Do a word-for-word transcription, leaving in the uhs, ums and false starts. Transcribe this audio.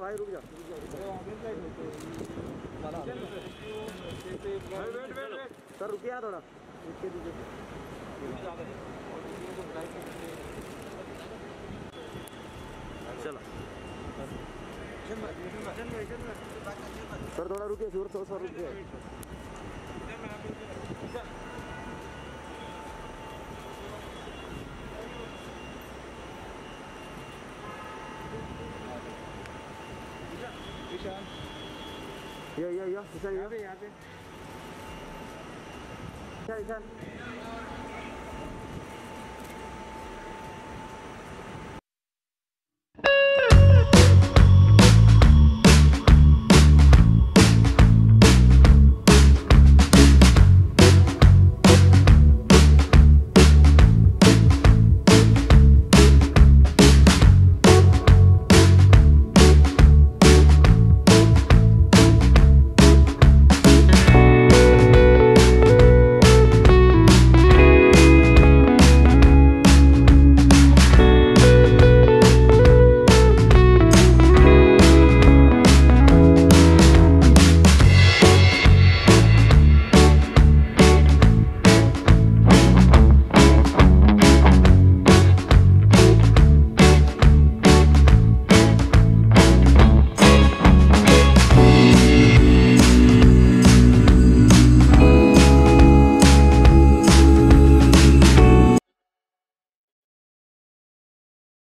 भाई रुक जा। सर रुकिए यहाँ थोड़ा, रुक दीजिए। चलो सर थोड़ा रुकिए, जोर से सर रुकिए। ईशान ये ये ये ईशान यहाँ पे यहाँ पे ईशान ईशान